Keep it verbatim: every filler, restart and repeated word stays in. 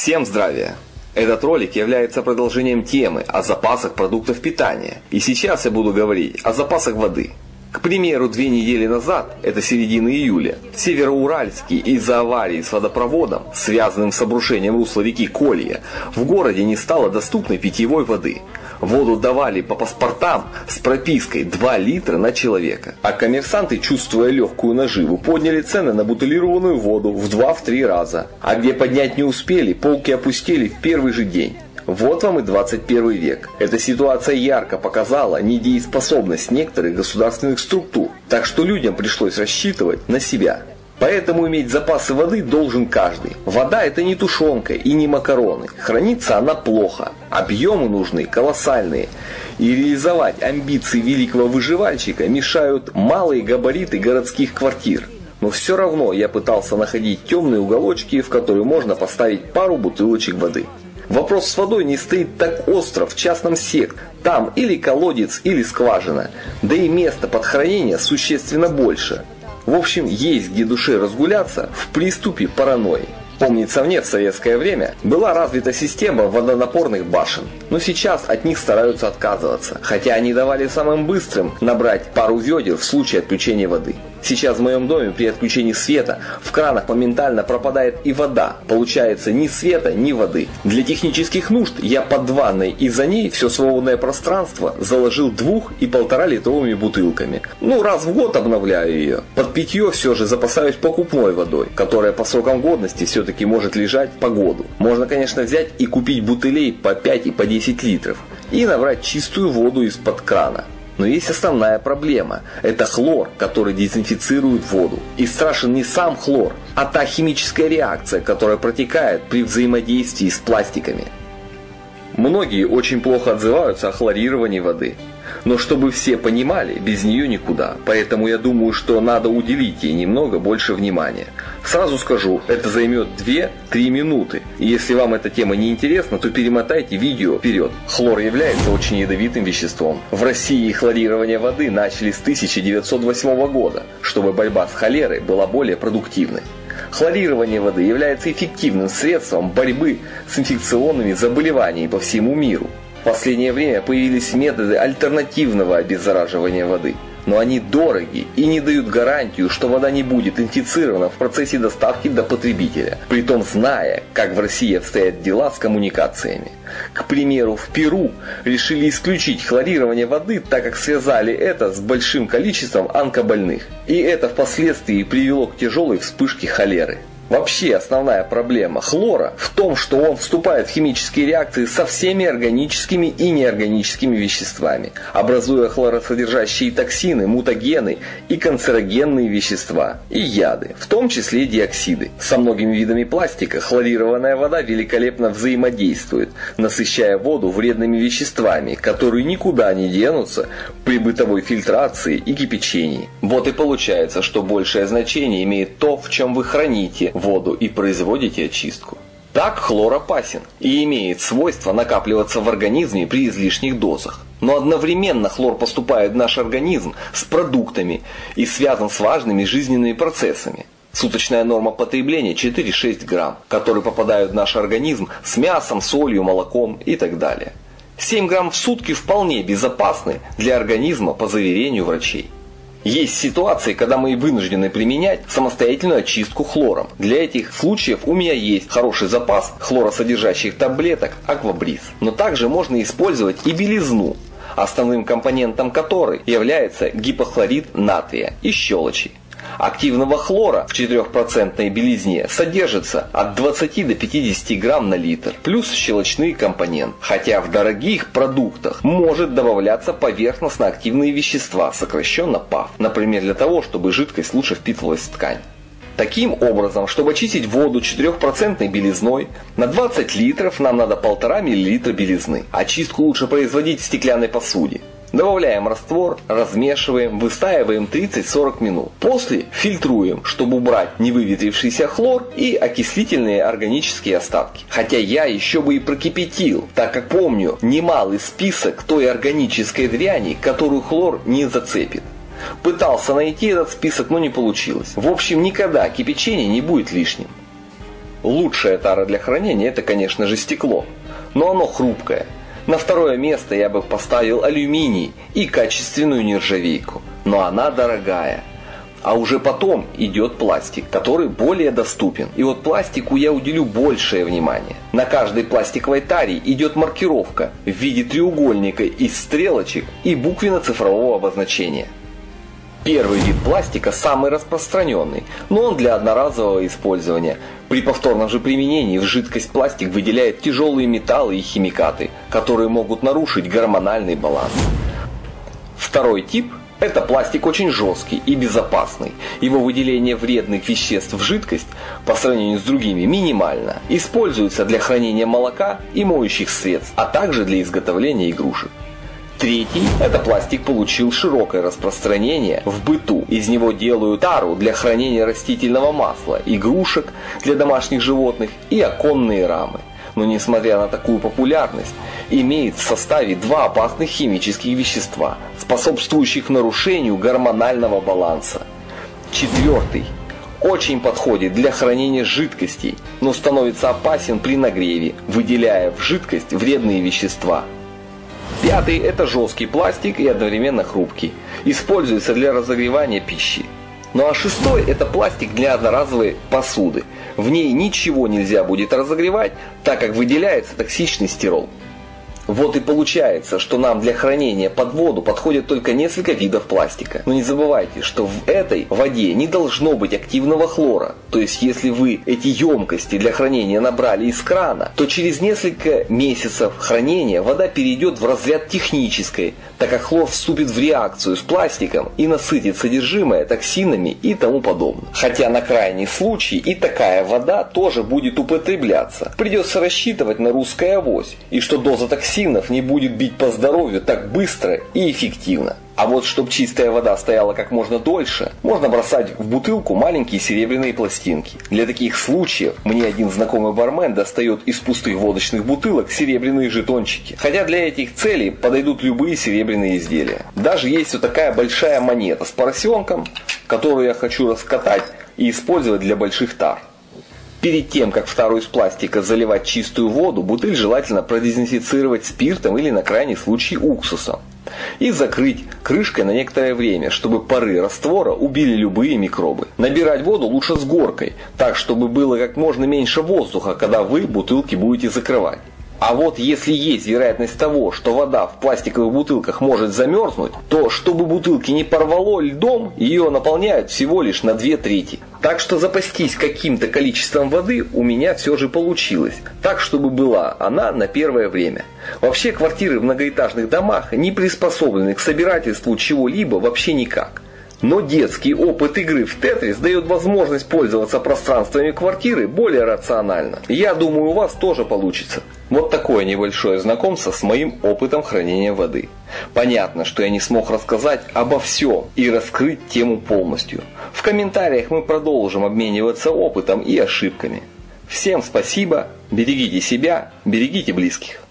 Всем здравия! Этот ролик является продолжением темы о запасах продуктов питания. И сейчас я буду говорить о запасах воды. К примеру, две недели назад, это середина июля, в Североуральске из-за аварии с водопроводом, связанным с обрушением русла реки Колья, в городе не стало доступной питьевой воды. Воду давали по паспортам с пропиской два литра на человека. А коммерсанты, чувствуя легкую наживу, подняли цены на бутылированную воду в два-три раза. А где поднять не успели, полки опустили в первый же день. Вот вам и двадцать первый век. Эта ситуация ярко показала недееспособность некоторых государственных структур. Так что людям пришлось рассчитывать на себя. Поэтому иметь запасы воды должен каждый. Вода — это не тушенка и не макароны. Хранится она плохо. Объемы нужны колоссальные. И реализовать амбиции великого выживальщика мешают малые габариты городских квартир. Но все равно я пытался находить темные уголочки, в которые можно поставить пару бутылочек воды. Вопрос с водой не стоит так остро в частном секторе. Там или колодец, или скважина. Да и места под хранение существенно больше. В общем, есть где душе разгуляться в приступе паранойи. Помнится мне, в советское время была развита система водонапорных башен. Но сейчас от них стараются отказываться. Хотя они давали самым быстрым набрать пару ведер в случае отключения воды. Сейчас в моем доме при отключении света в кранах моментально пропадает и вода. Получается ни света, ни воды. Для технических нужд я под ванной и за ней все свободное пространство заложил двух- и полтора литровыми бутылками. Ну, раз в год обновляю ее. Под питье все же запасаюсь покупной водой, которая по срокам годности все-таки может лежать по году. Можно, конечно, взять и купить бутылей по пять и по десять литров и набрать чистую воду из-под крана. Но есть основная проблема. Это хлор, который дезинфицирует воду. И страшен не сам хлор, а та химическая реакция, которая протекает при взаимодействии с пластиками. Многие очень плохо отзываются о хлорировании воды. Но чтобы все понимали, без нее никуда. Поэтому я думаю, что надо уделить ей немного больше внимания. Сразу скажу, это займет две-три минуты. И если вам эта тема не интересна, то перемотайте видео вперед. Хлор является очень ядовитым веществом. В России хлорирование воды начали с тысяча девятьсот восьмого года, чтобы борьба с холерой была более продуктивной. Хлорирование воды является эффективным средством борьбы с инфекционными заболеваниями по всему миру. В последнее время появились методы альтернативного обеззараживания воды. Но они дороги и не дают гарантию, что вода не будет инфицирована в процессе доставки до потребителя, притом зная, как в России обстоят дела с коммуникациями. К примеру, в Перу решили исключить хлорирование воды, так как связали это с большим количеством онкобольных. И это впоследствии привело к тяжелой вспышке холеры. Вообще основная проблема хлора в том, что он вступает в химические реакции со всеми органическими и неорганическими веществами, образуя хлоросодержащие токсины, мутагены и канцерогенные вещества, и яды, в том числе диоксиды. Со многими видами пластика хлорированная вода великолепно взаимодействует, насыщая воду вредными веществами, которые никуда не денутся при бытовой фильтрации и кипячении. Вот и получается, что большее значение имеет то, в чем вы храните воду и производите очистку. Так хлор опасен и имеет свойство накапливаться в организме при излишних дозах. Но одновременно хлор поступает в наш организм с продуктами и связан с важными жизненными процессами. Суточная норма потребления четыре-шесть грамм, которые попадают в наш организм с мясом, солью, молоком и так далее. семь грамм в сутки вполне безопасны для организма по заверению врачей. Есть ситуации, когда мы вынуждены применять самостоятельную очистку хлором. Для этих случаев у меня есть хороший запас хлоросодержащих таблеток Аквабриз. Но также можно использовать и белизну, основным компонентом которой является гипохлорид натрия и щелочи. Активного хлора в четырехпроцентной белизне содержится от двадцати до пятидесяти грамм на литр, плюс щелочные компоненты. Хотя в дорогих продуктах может добавляться поверхностно-активные вещества, сокращенно паф, например, для того, чтобы жидкость лучше впитывалась в ткань. Таким образом, чтобы очистить воду четырехпроцентной белизной, на двадцать литров нам надо полтора миллилитра белизны. Очистку лучше производить в стеклянной посуде. Добавляем раствор, размешиваем, выстаиваем тридцать-сорок минут. После фильтруем, чтобы убрать невыветрившийся хлор и окислительные органические остатки. Хотя я еще бы и прокипятил, так как помню немалый список той органической дряни, которую хлор не зацепит. Пытался найти этот список, но не получилось. В общем, никогда кипячение не будет лишним. Лучшая тара для хранения — это, конечно же, стекло, но оно хрупкое. На второе место я бы поставил алюминий и качественную нержавейку, но она дорогая. А уже потом идет пластик, который более доступен. И вот пластику я уделю большее внимание. На каждой пластиковой таре идет маркировка в виде треугольника из стрелочек и буквенно-цифрового обозначения. Первый вид пластика самый распространенный, но он для одноразового использования. При повторном же применении в жидкость пластик выделяет тяжелые металлы и химикаты, которые могут нарушить гормональный баланс. Второй тип – это пластик очень жесткий и безопасный. Его выделение вредных веществ в жидкость по сравнению с другими минимально. Используется для хранения молока и моющих средств, а также для изготовления игрушек. Третий – это пластик получил широкое распространение в быту. Из него делают тару для хранения растительного масла, игрушек для домашних животных и оконные рамы. Но несмотря на такую популярность, имеет в составе два опасных химических вещества, способствующих нарушению гормонального баланса. Четвертый очень подходит для хранения жидкостей, но становится опасен при нагреве, выделяя в жидкость вредные вещества. Пятый – это жесткий пластик и одновременно хрупкий. Используется для разогревания пищи. Ну а шестой – это пластик для одноразовой посуды. В ней ничего нельзя будет разогревать, так как выделяется токсичный стирол. Вот и получается, что нам для хранения под воду подходят только несколько видов пластика. Но не забывайте, что в этой воде не должно быть активного хлора. То есть, если вы эти емкости для хранения набрали из крана, то через несколько месяцев хранения вода перейдет в разряд технической, так как хлор вступит в реакцию с пластиком и насытит содержимое токсинами и тому подобное. Хотя на крайний случай и такая вода тоже будет употребляться. Придется рассчитывать на русское авось, и что доза токсинов не будет бить по здоровью так быстро и эффективно. А вот чтобы чистая вода стояла как можно дольше, можно бросать в бутылку маленькие серебряные пластинки. Для таких случаев мне один знакомый бармен достает из пустых водочных бутылок серебряные жетончики. Хотя для этих целей подойдут любые серебряные изделия. Даже есть вот такая большая монета с поросенком, которую я хочу раскатать и использовать для больших тар. Перед тем, как в тару из пластика заливать чистую воду, бутыль желательно продезинфицировать спиртом или на крайний случай уксусом. И закрыть крышкой на некоторое время, чтобы пары раствора убили любые микробы. Набирать воду лучше с горкой, так чтобы было как можно меньше воздуха, когда вы бутылки будете закрывать. А вот если есть вероятность того, что вода в пластиковых бутылках может замерзнуть, то чтобы бутылки не порвало льдом, ее наполняют всего лишь на две трети. Так что запастись каким-то количеством воды у меня все же получилось, так чтобы была она на первое время. Вообще квартиры в многоэтажных домах не приспособлены к собирательству чего-либо вообще никак. Но детский опыт игры в Тетрис дает возможность пользоваться пространствами квартиры более рационально. Я думаю, у вас тоже получится. Вот такое небольшое знакомство с моим опытом хранения воды. Понятно, что я не смог рассказать обо всем и раскрыть тему полностью. В комментариях мы продолжим обмениваться опытом и ошибками. Всем спасибо, берегите себя, берегите близких.